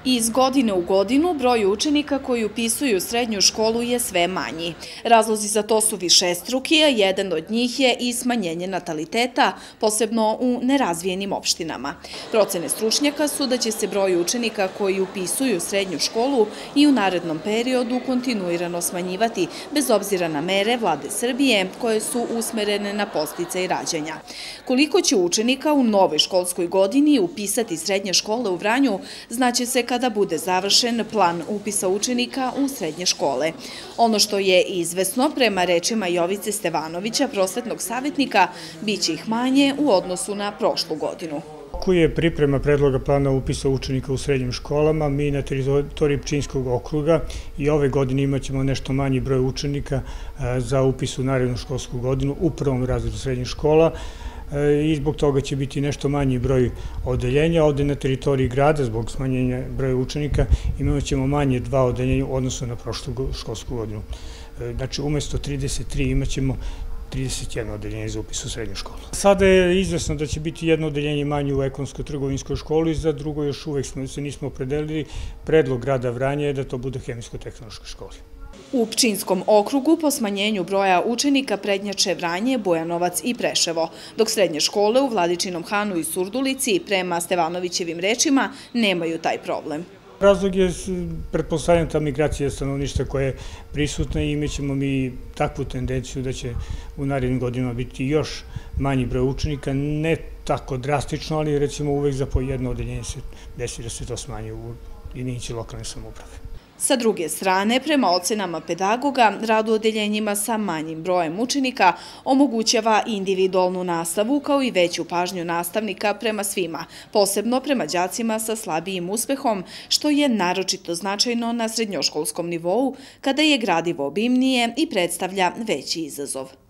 Iz godine u godinu broj učenika koji upisuju srednju školu je sve manji. Razlozi za to su višestruki, a jedan od njih je i smanjenje nataliteta, posebno u nerazvijenim opštinama. Procene stručnjaka su da će se broj učenika koji upisuju srednju školu i u narednom periodu kontinuirano smanjivati, bez obzira na mere Vlade Srbije koje su usmerene na podsticaj rađanja. Koliko će učenika u novoj školskoj godini upisati srednje škole u Vranju, znaće se kada bude završen plan upisa učenika u srednje škole. Ono što je izvesno, prema rečima Jovice Stevanovića, prosvetnog savjetnika, biće ih manje u odnosu na prošlu godinu. Kako je priprema predloga plana upisa učenika u srednjim školama, mi na teritoriji Pčinjskog okruga i ove godine imaćemo nešto manji broj učenika za upis u narednu školsku godinu u prvom razredu srednjih škola, i zbog toga će biti nešto manji broj odeljenja. Ovde na teritoriji grada, zbog smanjenja broja učenika, imat ćemo manje 2 odeljenja u odnosu na prošlu školsku godinu. Znači, umesto 33 imat ćemo 31 odeljenje za upis u srednju školu. Sada je izvesno da će biti jedno odeljenje manje u ekonomsko-trgovinskoj školi, za drugo još uvek se nismo opredelili. Predlog grada Vranja je da to bude hemijsko-tehnološka škola. U Pčinjskom okrugu po smanjenju broja učenika prednjače Vranje, Bujanovac i Preševo, dok srednje škole u Vladičinom Hanu i Surdulici, prema Stevanovićevim rečima, nemaju taj problem. Razlog je, pretpostavljam, ta migracija stanovništva koja je prisutna i imat ćemo mi takvu tendenciju da će u narednim godinama biti još manji broj učenika, ne tako drastično, ali recimo uvek za po jedno odeljenje se desi da se to smanji u jedinici lokalne samouprave. Sa druge strane, prema ocenama pedagoga, rad u odeljenjima sa manjim brojem učenika omogućava individualnu nastavu kao i veću pažnju nastavnika prema svima, posebno prema đacima sa slabijim uspehom, što je naročito značajno na srednjoškolskom nivou, kada je gradivo obimnije i predstavlja veći izazov.